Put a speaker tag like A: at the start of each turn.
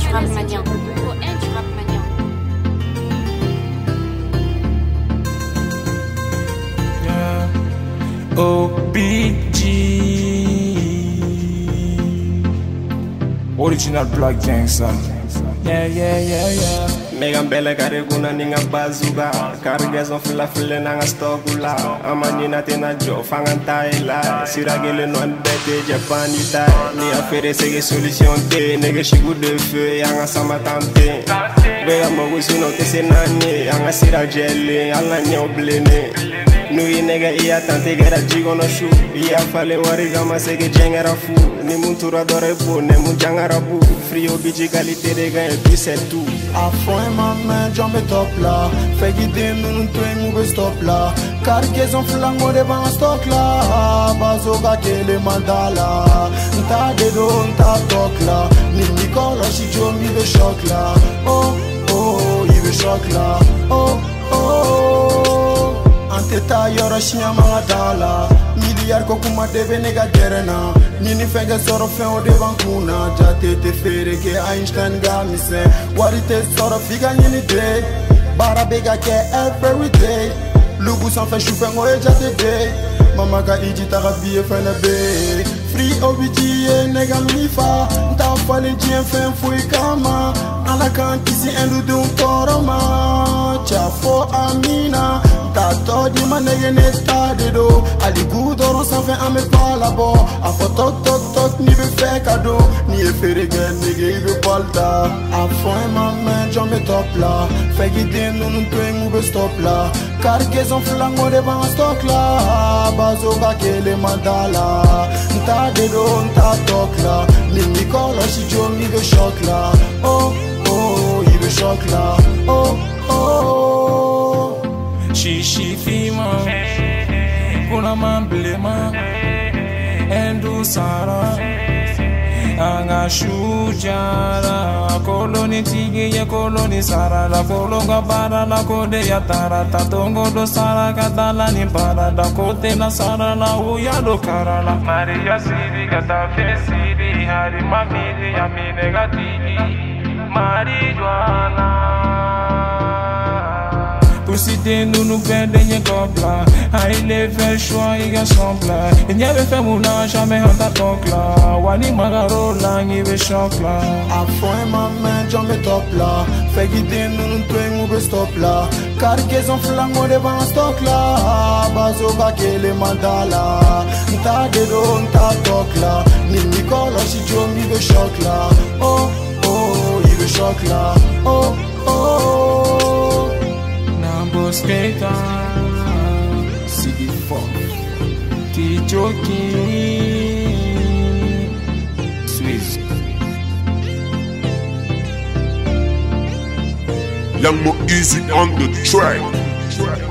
A: rap mania.
B: OBG Original Black Gangster. Yeah.
C: Mega bela kariguna ninga bazuga Karigazon fila fila nanga stokula Amanina tena jo fanganta ila Siragele non bete japanita Ni affaire sege solution te Nege shigu de feu yanga sama tante Bega mogu suno tese nane Yanga sira jele Yanga nye oblene Nui nega iya tante gera jigo no shu Iya fale wariga masege jengera fu Ni muntura dore bu Ne munjangara bu Frio biji qualité de gain et puis c'est tout.
D: À fond ma main, j'en mets top là. Fais guider nous tout et nous stop là. Cargaison flango de ban stock là. Bazoga kele mandala. Nta de do nta tok là. Ni Nicolas si jo mi de choc là. Oh il veut choc là. Oh Anteta yora shia magadala. Milliard kokuma deve nega derena. Nini fenge soro fen o de bankuna. Jate te fere ke Einstein ga mise. Warite soro figa nini day. Bara bega ke every day. Lugu san fe shufen o e jate day. Mama ka iji taga biye fene be. Free OBG nega mifa. Nta fali jien fen fui kama. Ala kan kisi endu dun toroma. Chafo amina. Tato di manege ne stade do. Ali gudoron san fe ame pala bo. Afo tok ni be fe kado. Ni e fere gen nege i be balda. Afo e ma men j'en me top la. Fe guide nou to e mou be stop la. Cargaison flango de ban stock la. Bazoga kele mandala. Nta de do nta tok la. Ni Nicolas si jo mi be shock la. Oh i be shock la. Oh
B: Shishi fima Kuna mamblema Endu sara Anga shujara Koloni tige ya koloni sara La kolonga bara la kode ya tara Tatongo do sara katala ni para Da kote na sara la uya do karala Maria siri kata fe siri Hari mamili ya mi negatini Marijuana Pour citer nous nous perdons copla. Il est fait choix, il a son plat. Il n'y avait fait moulin, jamais en ta toque là. Wani magaro lang, il veut choc là.
D: À fond ma main, j'en mets top là. Fais guider nous tout et nous stop là. Cargaison flango de ban stock là. Bazoga kele mandala. Nta de do nta toque là. Ni Nicolas si jo mi veut choc là. Oh il veut choc là. Oh
B: Skater, CD Funk, T-Jockey, Swiss.
E: Young Mo Easy on the track.